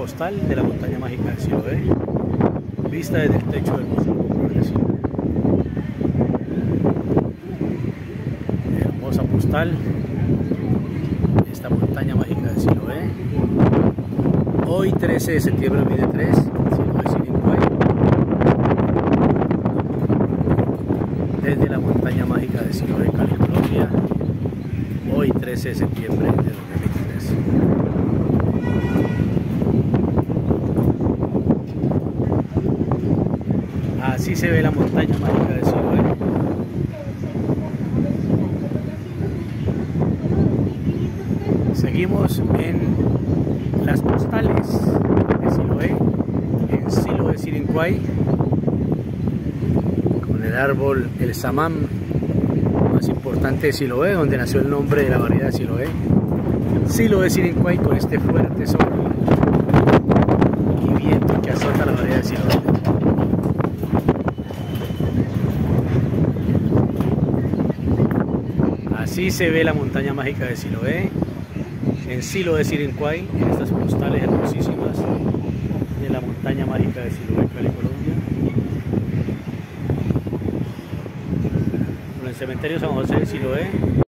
postal de la montaña mágica de Siloé, vista desde el techo del Museo Popular de Siloé. Hermosa postal, esta montaña mágica de Siloé. Hoy 13 de septiembre de 2003, Siloé Siringuay, desde la montaña mágica de Siloé, Cali, Colombia. Hoy 13 de septiembre de 2023. Así se ve la montaña mágica de Siloé. Seguimos en las postales de Siloé, en Siloé Siringuay, con el árbol, el samán más importante de Siloé, donde nació el nombre de la variedad de Siloé. Siloé Siringuay, con este fuerte sol y viento que azota la variedad de Siloé. Así se ve la montaña mágica de Siloé, en Siloé Siringuay, en estas postales hermosísimas de la montaña mágica de Siloé, Cali, Colombia. Por el cementerio San José de Siloé.